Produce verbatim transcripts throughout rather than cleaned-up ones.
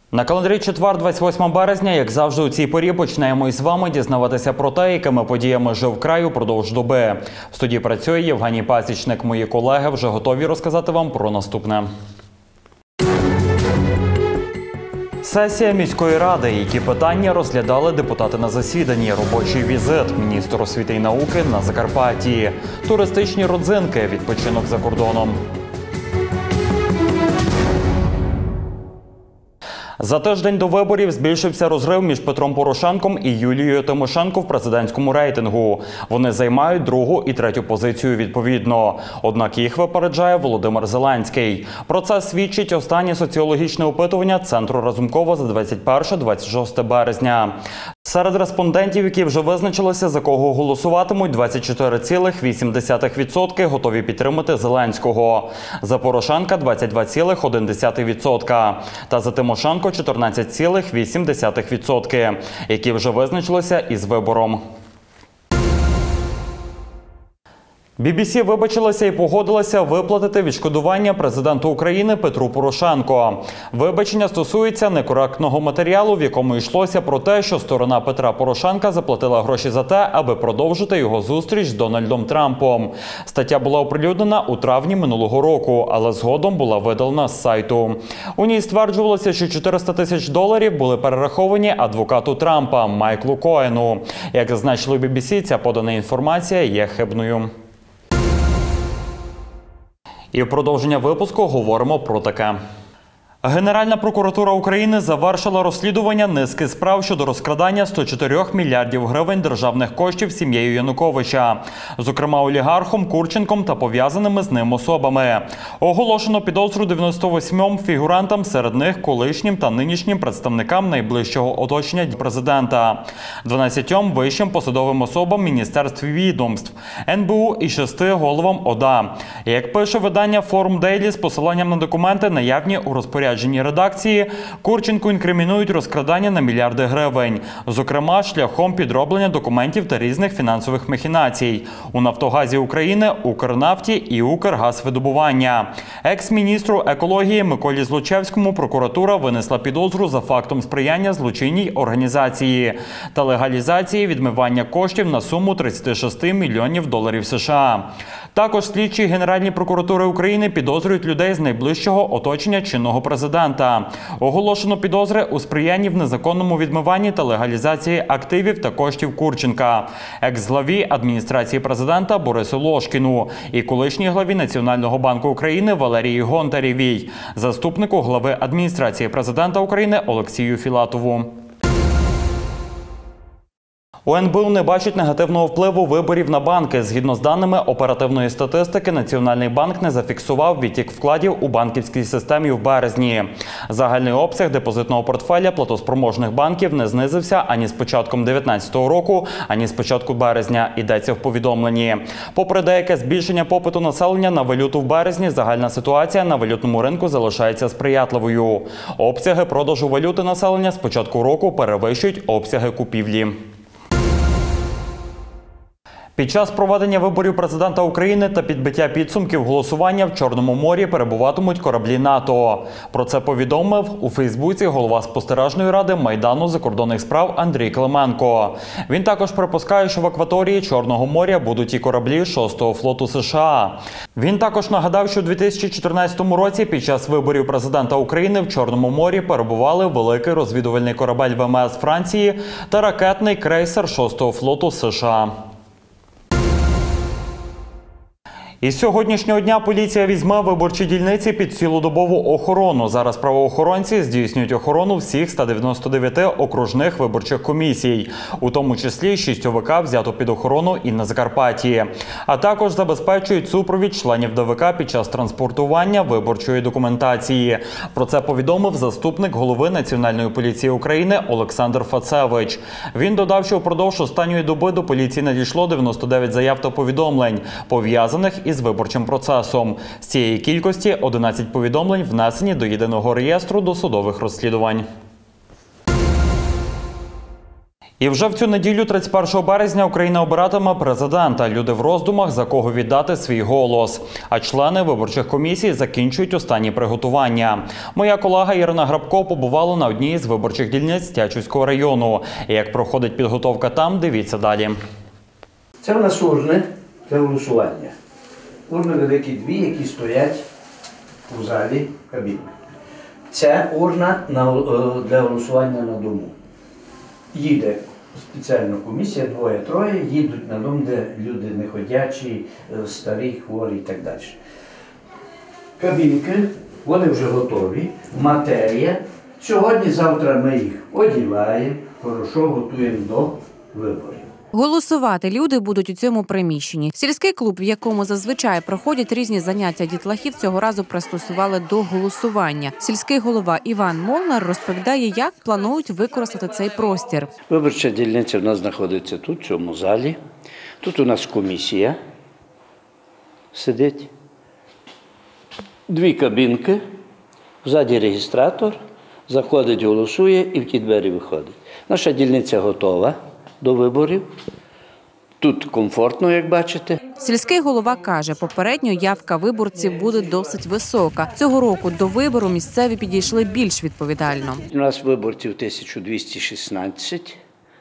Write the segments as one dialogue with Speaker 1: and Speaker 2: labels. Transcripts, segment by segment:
Speaker 1: На календарі четвер, двадцять восьмого березня, як завжди у цій порі, почнемо із вами дізнаватися про те, якими подіями жив край упродовж доби. В студії працює Євгеній Пасічник. Мої колеги вже готові розказати вам про наступне. Сесія міської ради. Які питання розглядали депутати на засіданні? Робочий візит. Міністр освіти і науки на Закарпатті. Туристичні родзинки. Відпочинок за кордоном. За тиждень до виборів збільшився розрив між Петром Порошенком і Юлією Тимошенко в президентському рейтингу. Вони займають другу і третю позицію відповідно. Однак їх випереджає Володимир Зеленський. Про це свідчить останнє соціологічне опитування Центру Разумкова за двадцять перше - двадцять шосте березня. Серед респондентів, які вже визначилися, за кого голосуватимуть, двадцять чотири цілих вісім десятих відсотка готові підтримати Зеленського. За Порошенка – двадцять два цілих одна десята відсотка. Та за Тимошенко – чотирнадцять цілих вісім десятих відсотка, які вже визначилися із вибором. бі бі сі вибачилася і погодилася виплатити відшкодування президенту України Петру Порошенко. Вибачення стосується некоректного матеріалу, в якому йшлося про те, що сторона Петра Порошенка заплатила гроші за те, аби продовжити його зустріч з Дональдом Трампом. Стаття була оприлюднена у травні минулого року, але згодом була видалена з сайту. У ній стверджувалося, що чотириста тисяч доларів були перераховані адвокату Трампа Майклу Коену. Як зазначили бі бі сі, ця подана інформація є хибною. І в продовження випуску говоримо про таке. Генеральна прокуратура України завершила розслідування низки справ щодо розкрадання сто чотирьох мільярдів гривень державних коштів сім'єю Януковича, зокрема олігархом Курченком та пов'язаними з ним особами. Оголошено підозру дев'яноста восьмом фігурантам, серед них колишнім та нинішнім представникам найближчого оточення президента, дванадцятьом вищим посадовим особам міністерств і відомств, ен бе у і шести головам о да. Як пише видання Forum Daily з посиланням на документи, наявні у розпорядженні редакції, Курченку інкримінують розкрадання на мільярди гривень, зокрема шляхом підроблення документів та різних фінансових махінацій у Нафтогазі України, Укрнафті і Укргазвидобування. Екс-міністру екології Миколі Злочевському прокуратура винесла підозру за фактом сприяння злочинній організації та легалізації відмивання коштів на суму тридцять шість мільйонів доларів США. Також слідчі Генеральної прокуратури України підозрюють людей з найближчого оточення чинного президента. Оголошено підозри у сприянні в незаконному відмиванні та легалізації активів та коштів Курченка, екс-главі адміністрації президента Борису Лошкіну і колишній главі Національного банку України Валерії Гонтарєвій, заступнику глави адміністрації президента України Олексію Філатову. У ен бе у не бачить негативного впливу виборів на банки. Згідно з даними оперативної статистики, Національний банк не зафіксував відтік вкладів у банківській системі в березні. Загальний обсяг депозитного портфеля платоспроможних банків не знизився ані з початком дві тисячі дев'ятнадцятого року, ані з початку березня, йдеться в повідомленні. Попри деяке збільшення попиту населення на валюту в березні, загальна ситуація на валютному ринку залишається сприятливою. Обсяги продажу валюти населення з початку року перевищують обсяги купівлі. Під час проведення виборів президента України та підбиття підсумків голосування в Чорному морі перебуватимуть кораблі НАТО. Про це повідомив у Фейсбуці голова спостережної ради Майдану закордонних справ Андрій Клименко. Він також припускає, що в акваторії Чорного моря будуть і кораблі шостого флоту США. Він також нагадав, що у дві тисячі чотирнадцятому році під час виборів президента України в Чорному морі перебували великий розвідувальний корабель ве ем ес Франції та ракетний крейсер шостого флоту США. Із сьогоднішнього дня поліція візьме виборчі дільниці під цілодобову охорону. Зараз правоохоронці здійснюють охорону всіх ста дев'яноста дев'яти окружних виборчих комісій. У тому числі шість о ве ка взято під охорону і на Закарпатті. А також забезпечують супровід членів де ве ка під час транспортування виборчої документації. Про це повідомив заступник голови Національної поліції України Олександр Фацевич. Він додав, що впродовж останньої доби до поліції надійшло дев'яносто дев'ять заяв та повідомлень, пов'язаних із виборчим процесом. З цієї кількості одинадцять повідомлень внесені до єдиного реєстру досудових розслідувань. І вже в цю неділю, тридцять першого березня, Україна обиратиме президента. Люди в роздумах, за кого віддати свій голос. А члени виборчих комісій закінчують останні приготування. Моя колега Ірина Грабко побувала на одній з виборчих дільниць Тячівського району. І як проходить підготовка там, дивіться далі.
Speaker 2: Це в нас урни для голосування. Урни великі дві, які стоять у залі кабіни. Це урна для голосування на дому. Їде спеціальна комісія, двоє-троє, їдуть на дом, де люди неходячі, старі, хворі і так далі. Кабінки, вони вже готові, матерія. Сьогодні-завтра ми їх одіваємо, хорошо готуємо до виборів.
Speaker 3: Голосувати люди будуть у цьому приміщенні. Сільський клуб, в якому зазвичай проходять різні заняття дітлахів, цього разу пристосували до голосування. Сільський голова Іван Молнар розповідає, як планують використати цей простір.
Speaker 2: Виборча дільниця в нас знаходиться тут, в цьому залі. Тут у нас комісія сидить. Дві кабінки, ззаді реєстратор, заходить, голосує і в ті двері виходить. Наша дільниця готова до виборів. Тут комфортно, як бачите.
Speaker 3: Сільський голова каже, попередньо явка виборців буде досить висока. Цього року до вибору місцеві підійшли більш відповідально.
Speaker 2: У нас виборців тисяча двісті шістнадцять.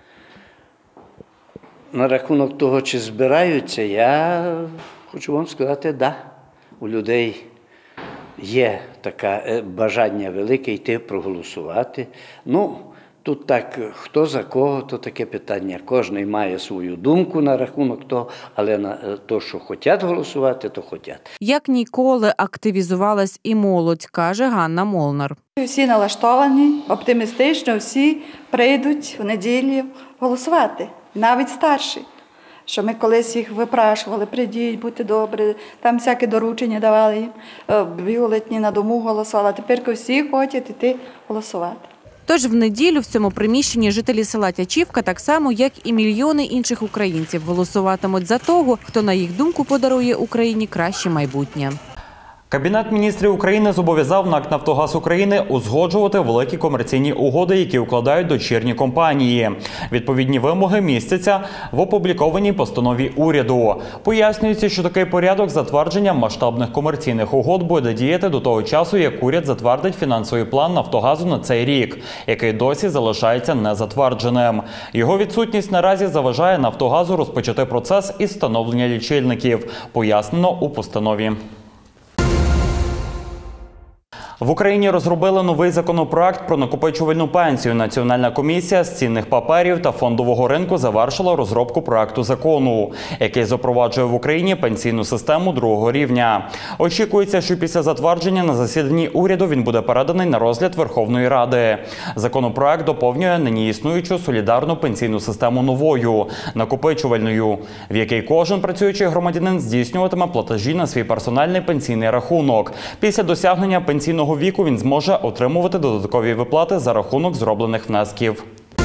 Speaker 2: На рахунок того, чи збираються, я хочу вам сказати, да, у людей є таке бажання велике йти проголосувати. Ну, тут так, хто за кого, то таке питання. Кожен має свою думку на рахунок того, але на те, що хочуть голосувати, то хочуть.
Speaker 3: Як ніколи активізувалась і молодь, каже Ганна Молнар.
Speaker 4: Всі налаштовані, оптимістично, всі прийдуть в неділю голосувати, навіть старші. Що ми колись їх випрашували, прийдіть, будьте добрі, там всякі доручення давали їм, бюлетні на дому голосували, а тепер всі хочуть йти голосувати.
Speaker 3: Тож в неділю в цьому приміщенні жителі села Тячівка, так само, як і мільйони інших українців, голосуватимуть за того, хто, на їх думку, подарує Україні краще майбутнє.
Speaker 1: Кабінет міністрів України зобов'язав НАК «Нафтогаз України» узгоджувати великі комерційні угоди, які укладають дочірні компанії. Відповідні вимоги містяться в опублікованій постанові уряду. Пояснюється, що такий порядок затвердження масштабних комерційних угод буде діяти до того часу, як уряд затвердить фінансовий план «Нафтогазу» на цей рік, який досі залишається незатвердженим. Його відсутність наразі заважає «Нафтогазу» розпочати процес із встановлення лічильників, пояснено у постанові. В Україні розробили новий законопроект про накопичувальну пенсію. Національна комісія з цінних паперів та фондового ринку завершила розробку проекту закону, який запроваджує в Україні пенсійну систему другого рівня. Очікується, що після затвердження на засіданні уряду він буде переданий на розгляд Верховної Ради. Законопроект доповнює нині існуючу солідарну пенсійну систему новою, накопичувальною, в якій кожен працюючий громадянин здійснюватиме платежі на свій персональний пенсійний рахунок. Після досягнення пенсійного віку він зможе отримувати додаткові виплати за рахунок зроблених внесків.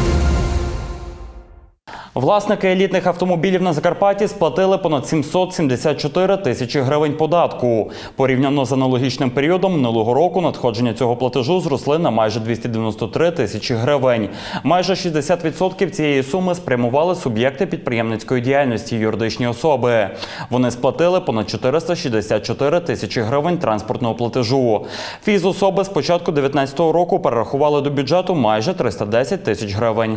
Speaker 1: Власники елітних автомобілів на Закарпатті сплатили понад сімсот сімдесят чотири тисячі гривень податку. Порівняно з аналогічним періодом минулого року надходження цього платежу зросли на майже двісті дев'яносто три тисячі гривень. Майже шістдесят відсотків цієї суми спрямували суб'єкти підприємницької діяльності – юридичні особи. Вони сплатили понад чотириста шістдесят чотири тисячі гривень транспортного платежу. Фізособи з початку дві тисячі дев'ятнадцятого року перерахували до бюджету майже триста десять тисяч гривень.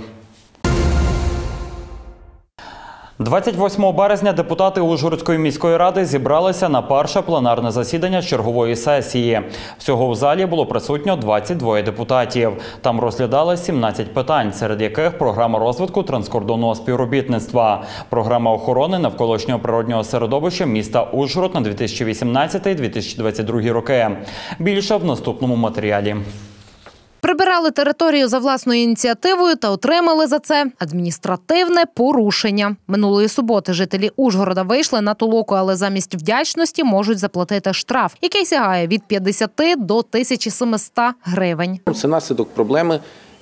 Speaker 1: двадцять восьмого березня депутати Ужгородської міської ради зібралися на перше пленарне засідання чергової сесії. Всього в залі було присутньо двадцять двоє депутатів. Там розглядали сімнадцять питань, серед яких програма розвитку транскордонного співробітництва, програма охорони навколишнього природнього середовища міста Ужгород на дві тисячі вісімнадцятий - дві тисячі двадцять другий роки. Більше в наступному матеріалі.
Speaker 5: Прибирали територію за власною ініціативою та отримали за це адміністративне порушення. Минулої суботи жителі Ужгорода вийшли на толоку, але замість вдячності можуть заплатити штраф, який сягає від п'ятдесят до тисячі сімсот гривень.
Speaker 6: Це наслідок проблеми,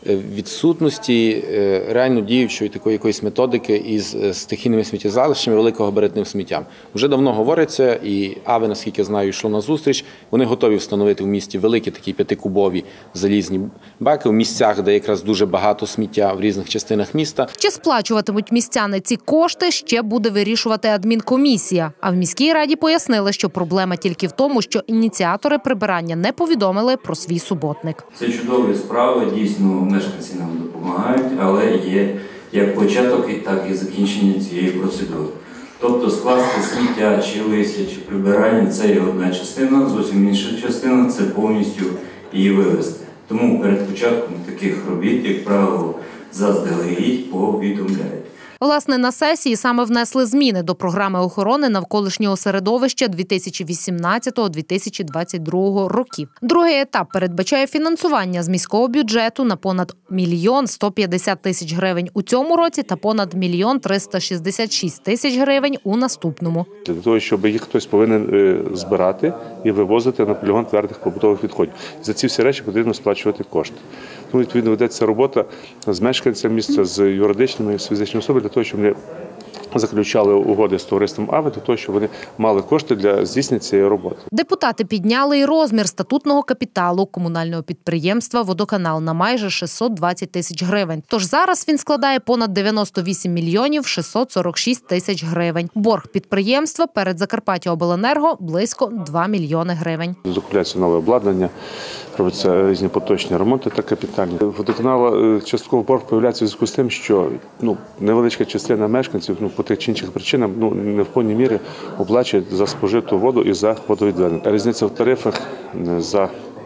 Speaker 6: відсутності реально діючої такої якоїсь методики із стихійними сміттєзвалищами, великогабаритним сміттям. Вже давно говориться, і АВИ, наскільки знаю, йшло на зустріч. Вони готові встановити в місті великі такі п'ятикубові залізні баки в місцях, де якраз дуже багато сміття в різних частинах міста.
Speaker 5: Чи сплачуватимуть містяни ці кошти, ще буде вирішувати адмінкомісія. А в міській раді пояснили, що проблема тільки в тому, що ініціатори прибирання не повідомили про свій суботник.
Speaker 7: Це чудові справи, дійсно мешканці нам допомагають, але є як початок, так і закінчення цієї процедури. Тобто скласти сміття, чи листя, чи прибирання – це є одна частина, зовсім інша частина – це повністю її вивезти. Тому перед початком таких робіт, як правило, заздалегідь повідомляють.
Speaker 5: Власне, на сесії саме внесли зміни до програми охорони навколишнього середовища дві тисячі вісімнадцятого - дві тисячі двадцять другого років. Другий етап передбачає фінансування з міського бюджету на понад мільйон сто п'ятдесят тисяч гривень у цьому році та понад мільйон триста шістдесят шість тисяч гривень у наступному.
Speaker 8: Для того, щоб їх хтось повинен збирати і вивозити на полігон твердих побутових відходів. За ці всі речі потрібно сплачувати кошти. Тому, відповідно, ведеться робота з мешканцями міста, з юридичними, з фізичними особами, для того, щоб вони заключали угоди з товариством АВИ, для того, щоб вони мали кошти для здійснення цієї роботи.
Speaker 5: Депутати підняли і розмір статутного капіталу комунального підприємства «Водоканал» на майже шістсот двадцять тисяч гривень. Тож зараз він складає понад дев'яносто вісім мільйонів шістсот сорок шість тисяч гривень. Борг підприємства перед Закарпаттяобленерго – близько два мільйони гривень.
Speaker 8: Закупляється нове обладнання, робляться різні поточні ремонти та капітальні. Водоканала частково борг появляється в зв'язку з тим, що ну, невеличка частина мешканців ну, по тих чи інших причинам ну, не в повній мірі оплачують за спожиту воду і за водовідведення. Різниця в тарифах за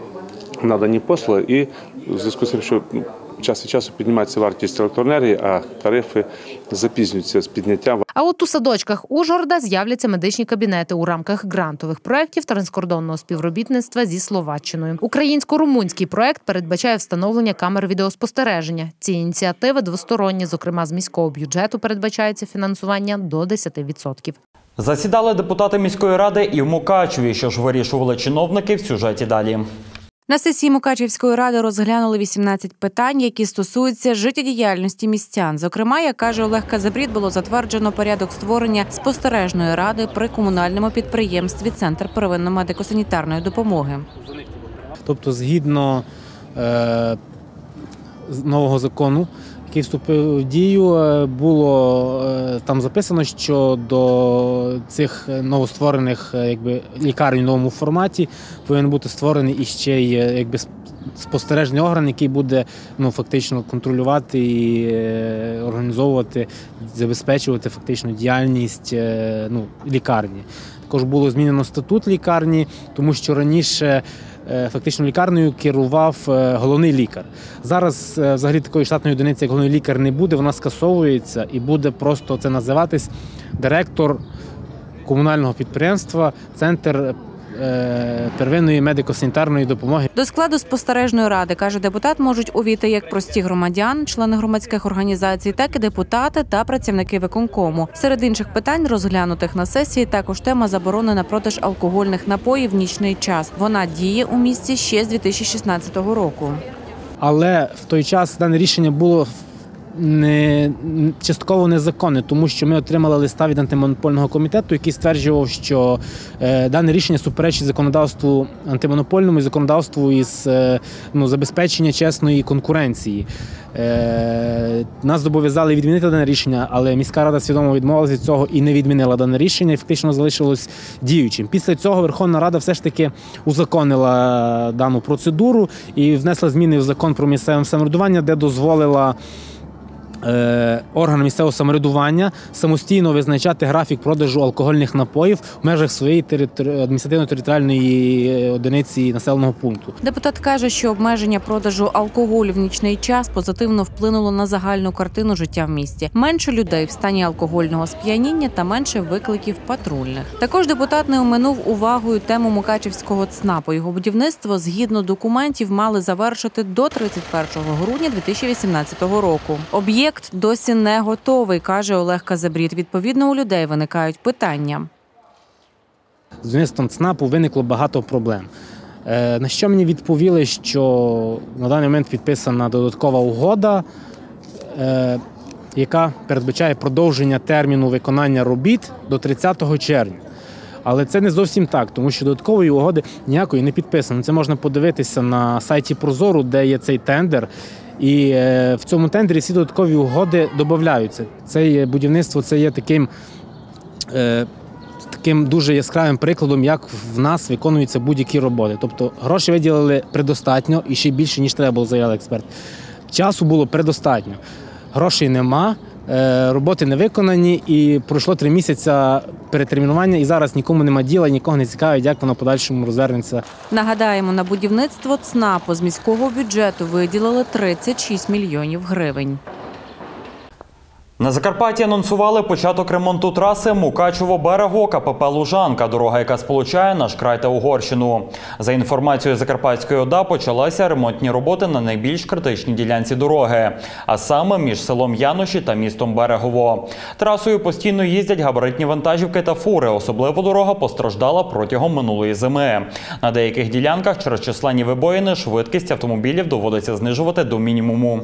Speaker 8: надані послуги і в зв'язку з тим, що ну, час від часу піднімається вартість електроенергії, а тарифи запізнюються з підняттям.
Speaker 5: А от у садочках Ужгорода з'являться медичні кабінети у рамках грантових проєктів транскордонного співробітництва зі Словаччиною. Українсько-румунський проєкт передбачає встановлення камер відеоспостереження. Ці ініціативи двосторонні, зокрема з міського бюджету передбачається фінансування до десяти відсотків.
Speaker 1: Засідали депутати міської ради і в Мукачеві, що ж вирішували чиновники в сюжеті далі.
Speaker 3: На сесії Мукачевської ради розглянули вісімнадцять питань, які стосуються життєдіяльності містян. Зокрема, як каже Олег Казебрід, було затверджено порядок створення спостережної ради при комунальному підприємстві «Центр первинної медико-санітарної допомоги».
Speaker 9: Тобто, згідно е, нового закону, який вступив в дію, було е, там записано, що до цих новостворених якби, лікарень в новому форматі повинен бути створений іще й якби, спостережний орган, який буде ну, фактично контролювати і е, організовувати, забезпечувати фактично діяльність е, ну, лікарні. Також було змінено статут лікарні, тому що раніше фактично лікарнею керував головний лікар. Зараз взагалі такої штатної одиниці, як головний лікар, не буде, вона скасовується і буде просто це називатись директор комунального підприємства «Центр первинної медико-санітарної допомоги».
Speaker 3: До складу спостережної ради, каже депутат, можуть увійти як прості громадяни, члени громадських організацій, так і депутати та працівники виконкому. Серед інших питань, розглянутих на сесії, також тема заборони на продаж алкогольних напоїв в нічний час. Вона діє у місті ще з дві тисячі шістнадцятого року.
Speaker 9: Але в той час дане рішення було не частково незаконне, тому що ми отримали листа від антимонопольного комітету, який стверджував, що е, дане рішення суперечить законодавству антимонопольному і законодавству із е, ну, забезпечення чесної конкуренції. Е, нас зобов'язали відмінити дане рішення, але міська рада свідомо відмовилася від цього і не відмінила дане рішення, і фактично залишилось діючим. Після цього Верховна Рада все ж таки узаконила дану процедуру і внесла зміни в закон про місцеве самоврядування, де дозволила органам місцевого самоврядування самостійно визначати графік продажу алкогольних напоїв в межах своєї територи... адміністративно-територіальної одиниці населеного пункту.
Speaker 3: Депутат каже, що обмеження продажу алкоголю в нічний час позитивно вплинуло на загальну картину життя в місті. Менше людей в стані алкогольного сп'яніння та менше викликів патрульних. Також депутат не оминув увагою тему Мукачевського ЦНАПу. Його будівництво, згідно документів, мали завершити до тридцять першого грудня дві тисячі вісімнадцятого року. Об'єкт досі не готовий, каже Олег Казебрід. Відповідно, у людей виникають питання.
Speaker 9: З будівництвом ЦНАПу виникло багато проблем. Е, На що мені відповіли, що на даний момент підписана додаткова угода, е, яка передбачає продовження терміну виконання робіт до тридцятого червня. Але це не зовсім так, тому що додаткової угоди ніякої не підписано. Це можна подивитися на сайті Прозору, де є цей тендер. І в цьому тендері всі додаткові угоди додаються. Це будівництво це є таким, е, таким дуже яскравим прикладом, як в нас виконуються будь-які роботи. Тобто гроші виділили предостатньо і ще більше, ніж треба було, заявив експерт. Часу було предостатньо. Грошей нема, е, роботи не виконані і пройшло три місяці перетермінування і зараз нікому нема діла, нікого не цікавить, як воно в подальшому розвернеться.
Speaker 3: Нагадаємо, на будівництво ЦНАПу з міського бюджету виділили тридцять шість мільйонів гривень.
Speaker 1: На Закарпатті анонсували початок ремонту траси Мукачево-Берего КПП «Лужанка», дорога, яка сполучає наш край та Угорщину. За інформацією Закарпатської ОДА, почалися ремонтні роботи на найбільш критичній ділянці дороги, а саме між селом Яноші та містом Берегово. Трасою постійно їздять габаритні вантажівки та фури, особливо дорога постраждала протягом минулої зими. На деяких ділянках через численні вибоїни швидкість автомобілів доводиться знижувати до мінімуму.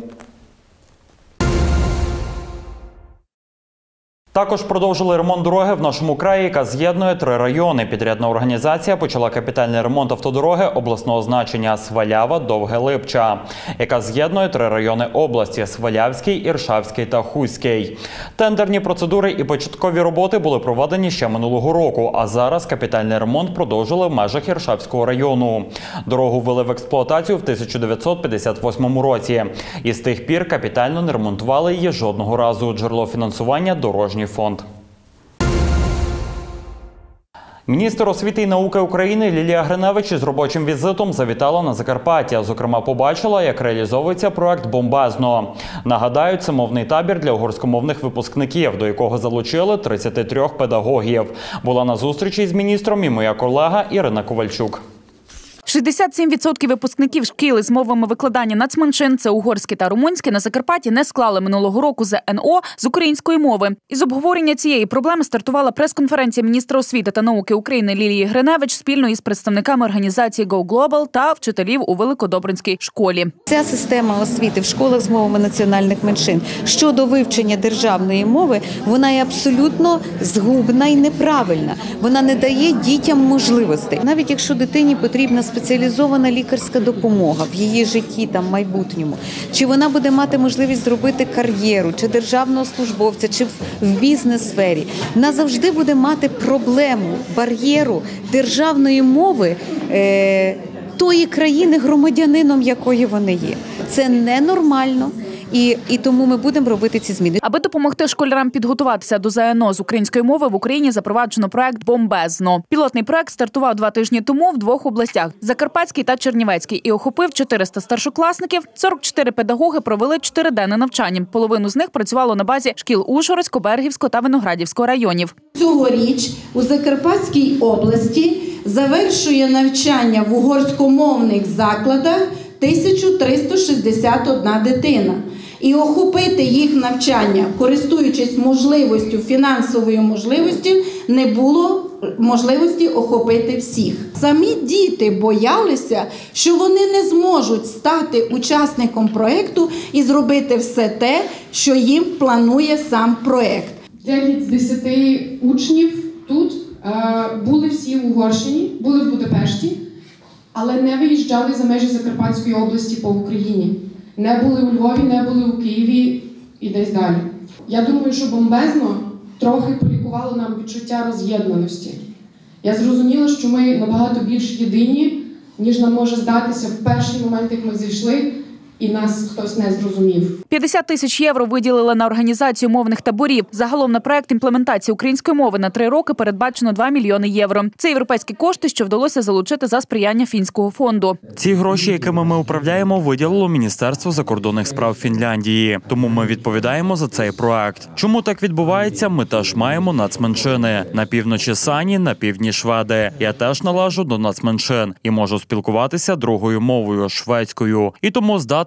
Speaker 1: Також продовжили ремонт дороги в нашому краї, яка з'єднує три райони. Підрядна організація почала капітальний ремонт автодороги обласного значення Свалява-Довге-Липча, яка з'єднує три райони області – Свалявський, Іршавський та Хуський. Тендерні процедури і початкові роботи були проведені ще минулого року, а зараз капітальний ремонт продовжили в межах Іршавського району. Дорогу ввели в експлуатацію в тисяча дев'ятсот п'ятдесят восьмому році. І з тих пір капітально не ремонтували її жодного разу. Джерело фінансування – дорожній фонд. Міністр освіти і науки України Лілія Гриневич із робочим візитом завітала на Закарпаття. Зокрема, побачила, як реалізовується проект «Бомбезно». Нагадаю, це мовний табір для угорськомовних випускників, до якого залучили тридцять три педагогів. Була на зустрічі з міністром і моя колега Ірина Ковальчук.
Speaker 10: шістдесят сім відсотків випускників шкіл із мовами викладання нацменшин – це угорське та румунське – на Закарпатті не склали минулого року зе ен о з української мови. Із обговорення цієї проблеми стартувала прес-конференція міністра освіти та науки України Лілії Гриневич спільно із представниками організації Go Global та вчителів у Великодобринській школі.
Speaker 11: Ця система освіти в школах з мовами національних меншин щодо вивчення державної мови, вона є абсолютно згубна і неправильна. Вона не дає дітям можливостей. Навіть якщо дитині потрібна спеціалізована лікарська допомога в її житті, там, майбутньому, чи вона буде мати можливість зробити кар'єру, чи державного службовця, чи в бізнес-сфері, вона завжди буде мати проблему, бар'єру державної мови е, тої країни, громадянином якої вони є. Це ненормально. І, і тому ми будемо робити ці зміни.
Speaker 10: Аби допомогти школярам підготуватися до зе ен о з української мови, в Україні запроваджено проект «Бомбезно». Пілотний проект стартував два тижні тому в двох областях – Закарпатській та Чернівецькій, і охопив чотириста старшокласників. сорок чотири педагоги провели чотириденне навчання. Половину з них працювало на базі шкіл Ужгородського, Берегівського та Виноградівського районів.
Speaker 12: Цьогоріч у Закарпатській області завершує навчання в угорськомовних закладах тисяча триста шістдесят одна дитина. І охопити їх навчання, користуючись можливістю, фінансовою можливістю, не було можливості охопити всіх. Самі діти боялися, що вони не зможуть стати учасником проєкту і зробити все те, що їм планує сам проєкт.
Speaker 13: дев'ять з десяти учнів тут е, були всі в Угорщині, були в Будапешті, але не виїжджали за межі Закарпатської області по Україні. Не були у Львові, не були у Києві і десь далі. Я думаю, що «Бомбезно» трохи полікувало нам відчуття роз'єднаності. Я зрозуміла, що ми набагато більш єдині, ніж нам може здатися в перший момент, як ми зайшли, і нас хтось не зрозумів.
Speaker 10: п'ятдесят тисяч євро виділили на організацію мовних таборів. Загалом на проект імплементації української мови на три роки передбачено два мільйони євро. Це європейські кошти, що вдалося залучити за сприяння фінського фонду.
Speaker 1: Ці гроші, якими ми управляємо, виділило Міністерство закордонних справ Фінляндії. Тому ми відповідаємо за цей проект. Чому так відбувається? Ми теж маємо нацменшини. На півночі сані, на півдні шведи. Я теж належу до нацменшин і можу спілкуватися другою мовою – шведською. І тому здатний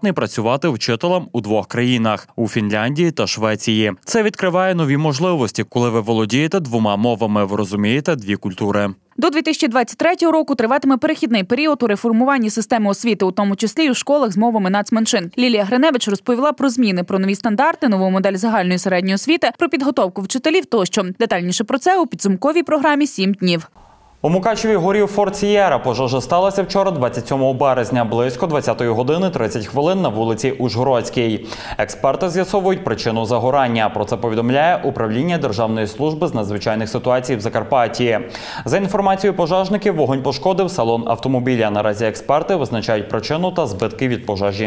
Speaker 1: здатний працювати вчителем у двох країнах – у Фінляндії та Швеції. Це відкриває нові можливості, коли ви володієте двома мовами, ви розумієте дві культури.
Speaker 10: До дві тисячі двадцять третього року триватиме перехідний період у реформуванні системи освіти, у тому числі й у школах з мовами нацменшин. Лілія Гриневич розповіла про зміни, про нові стандарти, нову модель загальної середньої освіти, про підготовку вчителів тощо. Детальніше про це у підсумковій програмі «Сім днів».
Speaker 1: У Мукачеві горів Форт Сієра. Пожежа сталася вчора, двадцять сьомого березня, близько двадцятої години тридцять хвилин на вулиці Ужгородській. Експерти з'ясовують причину загорання. Про це повідомляє Управління Державної служби з надзвичайних ситуацій в Закарпатті. За інформацією пожежників, вогонь пошкодив салон автомобіля. Наразі експерти визначають причину та збитки від пожежі.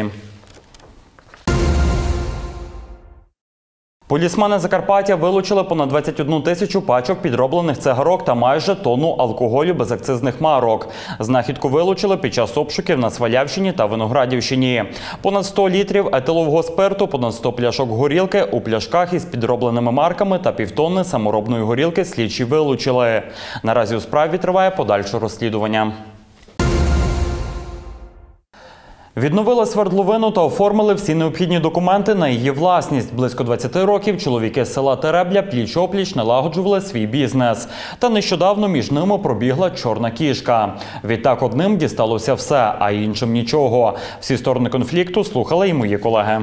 Speaker 1: Полісмени Закарпаття вилучили понад двадцять одну тисячу пачок підроблених цигарок та майже тонну алкоголю без акцизних марок. Знахідку вилучили під час обшуків на Свалявщині та Виноградівщині. Понад сто літрів етилового спирту, понад сто пляшок горілки у пляшках із підробленими марками та півтонни саморобної горілки слідчі вилучили. Наразі у справі триває подальше розслідування. Відновили свердловину та оформили всі необхідні документи на її власність. Близько двадцяти років чоловіки з села Теребля пліч-опліч налагоджували свій бізнес. Та нещодавно між ними пробігла чорна кішка. Відтак одним дісталося все, а іншим нічого. Всі сторони конфлікту слухали й мої колеги.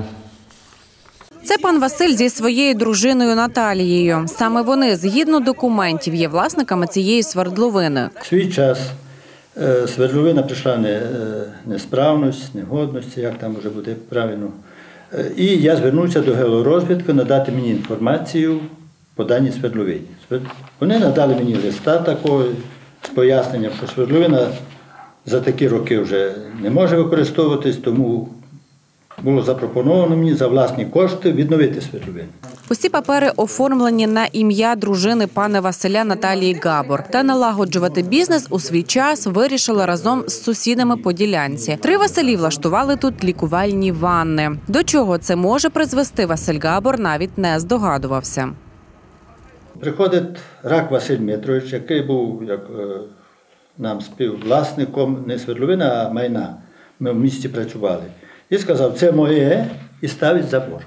Speaker 3: Це пан Василь зі своєю дружиною Наталією. Саме вони, згідно документів, є власниками цієї свердловини.
Speaker 14: В свій час свердловина прийшла не, несправність, негодності, як там може бути правильно. І я звернувся до геологорозвідки надати мені інформацію по даній свердловині. Вони надали мені листа такого з поясненням, що свердловина за такі роки вже не може використовуватись, тому було запропоновано мені за власні кошти відновити свердловину.
Speaker 3: Усі папери оформлені на ім'я дружини пана Василя Наталії Габор. Та налагоджувати бізнес у свій час вирішили разом з сусідами по ділянці. Три Василі влаштували тут лікувальні ванни. До чого це може призвести, Василь Габор навіть не здогадувався.
Speaker 14: Приходить Рак Василь Дмитрович, який був як, нам співвласником не свердловина, а майна. Ми в місті працювали. І сказав, це моє, і ставить забор.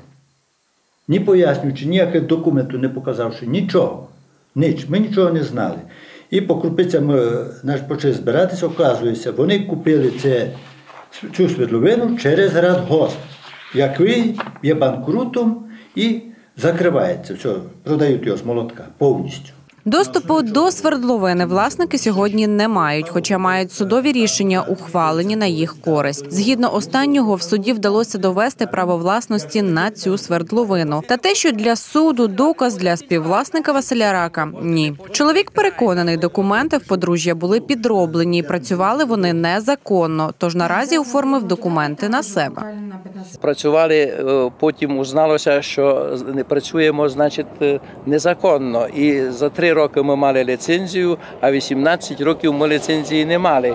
Speaker 14: Ні пояснюючи, ніяких документів не показавши, нічого. Ніч, ми нічого не знали. І по крупицям ми почали збиратися, оказується, вони купили це, цю свердловину через радгосп, який є банкрутом і закривається. Все, продають його з молотка повністю.
Speaker 3: Доступу до свердловини власники сьогодні не мають, хоча мають судові рішення, ухвалені на їх користь. Згідно останнього, в суді вдалося довести право власності на цю свердловину. Та те, що для суду доказ для співвласника Василя Рака – ні. Чоловік переконаний, документи в подружжя були підроблені, працювали вони незаконно, тож наразі оформив документи на себе.
Speaker 2: Працювали, потім узналося, що не працюємо, значить, незаконно. І за три роки ми мали ліцензію, а вісімнадцять років ми ліцензії не мали.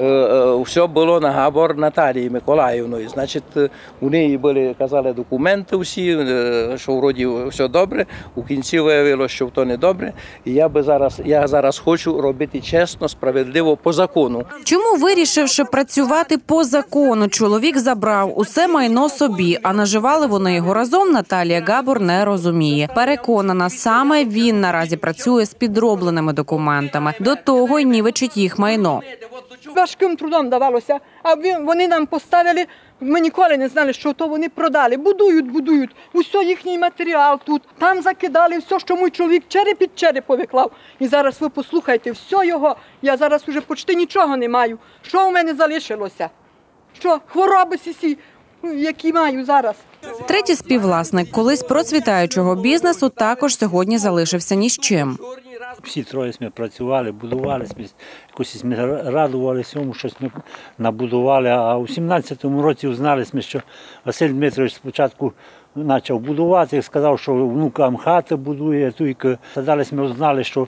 Speaker 2: Все було на Габор Наталії Миколаївної. Значить, у неї були, казали, документи всі, що вроді все добре, у кінці виявилося, що то не добре. І я би зараз, я зараз хочу робити чесно, справедливо, по закону.
Speaker 3: Чому, вирішивши працювати по закону, чоловік забрав усе майно собі, а наживали вони його разом, Наталія Габор не розуміє. Переконана, саме він наразі працює з підробленими документами. До того й нівечить їх майно.
Speaker 15: Важким трудом давалося, а вони нам поставили, ми ніколи не знали, що то вони продали. Будують, будують, усе їхній матеріал тут, там закидали все, що мій чоловік череп під череп повиклав. І зараз ви послухайте, все його, я зараз вже почти нічого не маю. Що у мене залишилося? Що, хвороби сісі, які маю зараз.
Speaker 3: Третій співвласник колись процвітаючого бізнесу також сьогодні залишився ні з чим.
Speaker 16: Всі троє ми працювали, будували, якось ми радувалися, щось ми набудували, а у сімнадцятому році узнали, що Василь Дмитрович спочатку почав будувати, сказав, що внукам хати будує. Тоді ми узнали, що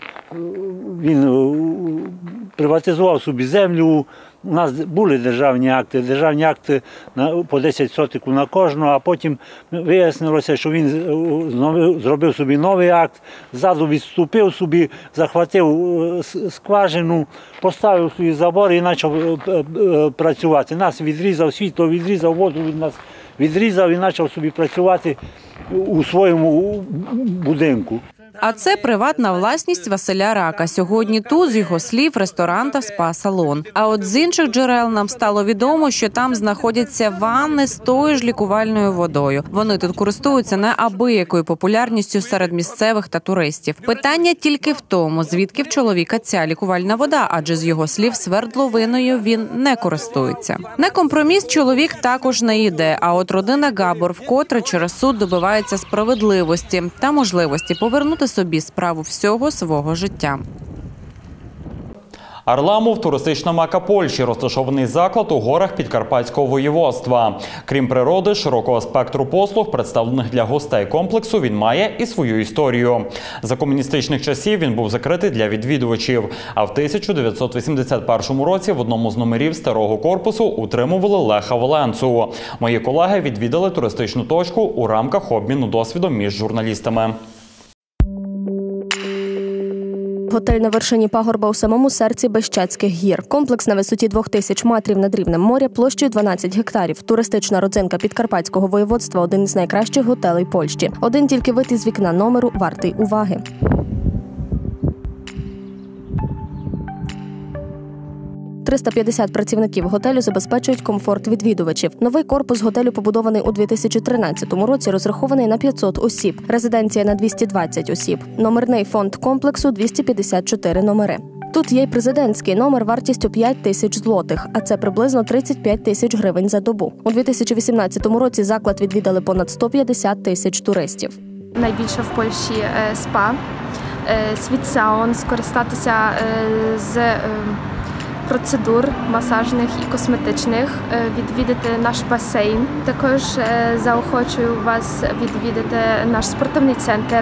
Speaker 16: він приватизував собі землю. У нас були державні акти, державні акти по десять сотиків на кожного, а потім вияснилося, що він зробив собі новий акт, ззаду відступив собі, захватив скважину, поставив свій забор і почав працювати. Нас відрізав, світло відрізав, воду від нас відрізав і почав собі працювати у своєму будинку.
Speaker 3: А це приватна власність Василя Рака. Сьогодні тут, з його слів, ресторан та спа-салон. А от з інших джерел нам стало відомо, що там знаходяться ванни з тою ж лікувальною водою. Вони тут користуються неабиякою популярністю серед місцевих та туристів. Питання тільки в тому, звідки в чоловіка ця лікувальна вода, адже з його слів свердловиною він не користується. На компроміс чоловік також не йде, а от родина Габор вкотре через суд добивається справедливості та можливості повернути собі справу всього свого життя.
Speaker 1: Арламов – туристична мека Польщі, розташований заклад у горах Підкарпатського воєводства. Крім природи, широкого спектру послуг, представлених для гостей комплексу, він має і свою історію. За комуністичних часів він був закритий для відвідувачів, а в тисяча дев'ятсот вісімдесят першому році в одному з номерів старого корпусу утримували Леха Валенцу. Мої колеги відвідали туристичну точку у рамках обміну досвідом між журналістами.
Speaker 17: Готель на вершині пагорба у самому серці Бещецьких гір. Комплекс на висоті двох тисяч метрів над рівнем моря площею дванадцять гектарів. Туристична родзинка Підкарпатського воєводства – один з найкращих готелей Польщі. Один тільки вид із вікна номеру вартий уваги. триста п'ятдесят працівників готелю забезпечують комфорт відвідувачів. Новий корпус готелю побудований у дві тисячі тринадцятому році, розрахований на п'ятсот осіб. Резиденція на двісті двадцять осіб. Номерний фонд комплексу – двісті п'ятдесят чотири номери. Тут є й президентський номер вартістю п'ять тисяч злотих, а це приблизно тридцять п'ять тисяч гривень за добу. У дві тисячі вісімнадцятому році заклад відвідали понад сто п'ятдесят тисяч туристів.
Speaker 18: Найбільше в Польщі спа, світ-саун, скористатися з процедур масажних і косметичних, відвідати наш басейн. Також заохочую вас відвідати наш спортивний центр.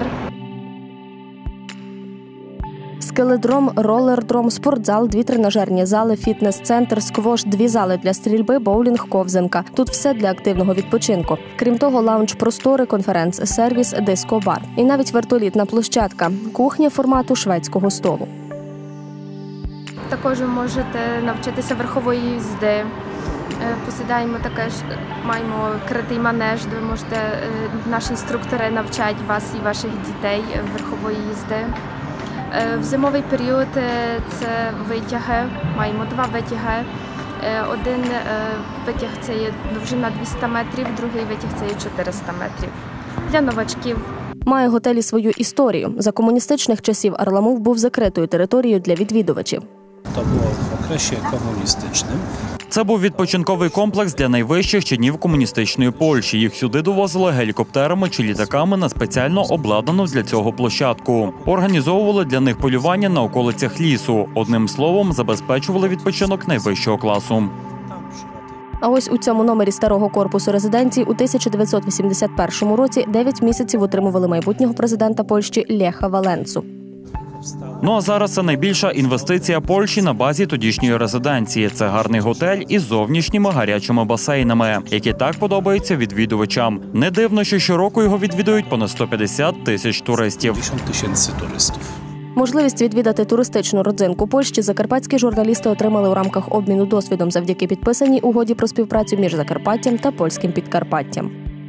Speaker 17: Скеледром, ролердром, спортзал, дві тренажерні зали, фітнес-центр, сквош, дві зали для стрільби, боулінг, ковзанка. Тут все для активного відпочинку. Крім того, лаунж-простори, конференц-сервіс, диско-бар. І навіть вертолітна площадка, кухня формату шведського столу.
Speaker 18: Також ви можете навчитися верхової їзди. Посідаємо також, маємо критий манеж, де ви можете, наші інструктори навчать вас і ваших дітей верхової їзди. В зимовий період це витяги, маємо два витяги. Один витяг – це є довжина двісті метрів, другий витяг – це є чотириста метрів. Для новачків.
Speaker 17: Має готелі свою історію. За комуністичних часів Арламов був закритою територією для відвідувачів.
Speaker 19: Це було в окресі комуністичним.
Speaker 1: Це був відпочинковий комплекс для найвищих чинів комуністичної Польщі. Їх сюди довозили гелікоптерами чи літаками на спеціально обладнану для цього площадку. Організовували для них полювання на околицях лісу. Одним словом, забезпечували відпочинок найвищого класу.
Speaker 17: А ось у цьому номері старого корпусу резиденції у тисяча дев'ятсот вісімдесят першому році дев'ять місяців утримували майбутнього президента Польщі Леха Валенцу.
Speaker 1: Ну а зараз це найбільша інвестиція Польщі на базі тодішньої резиденції. Це гарний готель із зовнішніми гарячими басейнами, які так подобаються відвідувачам. Не дивно, що щороку його відвідують понад сто п'ятдесят тисяч туристів.
Speaker 17: Можливість відвідати туристичну родзинку Польщі закарпатські журналісти отримали у рамках обміну досвідом завдяки підписаній угоді про співпрацю між Закарпаттям та польським Підкарпаттям.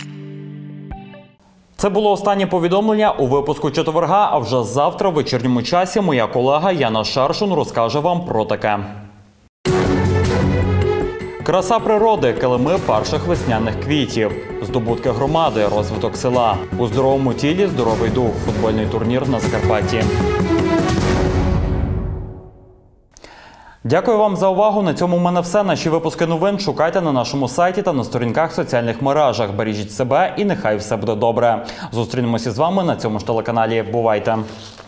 Speaker 1: Це було останнє повідомлення у випуску четверга, а вже завтра в вечірньому часі моя колега Яна Шаршун розкаже вам про таке. Краса природи, килими перших весняних квітів, здобутки громади, розвиток села. У здоровому тілі здоровий дух. Футбольний турнір на Закарпатті. Дякую вам за увагу. На цьому в мене все. Наші випуски новин шукайте на нашому сайті та на сторінках в соціальних мережах. Бережіть себе і нехай все буде добре. Зустрінемося з вами на цьому ж телеканалі. Бувайте!